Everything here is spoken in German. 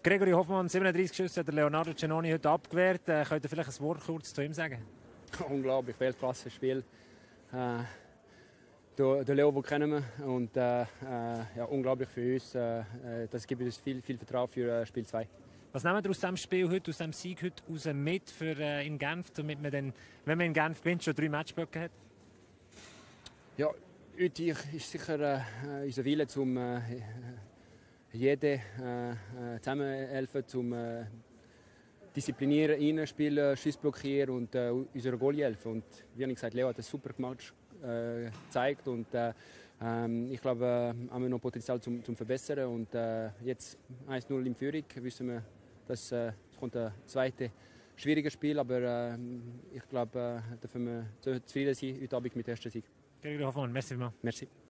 Gregory Hoffmann, 37 Schüsse hat der Leonardo Giannoni heute abgewehrt. Könnt ihr vielleicht ein Wort kurz zu ihm sagen? Unglaublich, Weltklasse-Spiel. Der Leo, den kennen wir. Und ja, unglaublich für uns. Das gibt uns viel Vertrauen für Spiel 2. Was nehmen wir aus diesem Spiel heute, aus diesem Sieg heute raus mit für in Genf, damit man dann, wenn man in Genf gewinnt, schon 3 Matchböcke hat? Ja, heute ist sicher unser Wille, um jeden zusammenhelfen, um disziplinieren, reinspielen, Schüsse blockieren und unserer Goalie helfen. Und wie ich gesagt, Leo hat ein super Match gezeigt und ich glaube, haben wir noch Potenzial zum Verbessern. Und jetzt 1-0 in Führung, wissen wir, dass es kommt ein zweites schwieriges Spiel, aber ich glaube, dürfen wir zufrieden sein heute Abend mit dem ersten Sieg. Gregory Hoffmann, merci vielmals. Merci.